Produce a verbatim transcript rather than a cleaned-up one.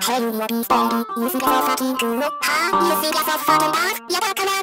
ヘルのビーステーリー、薄毛さキングのハー、イエスやさっさとな、やだから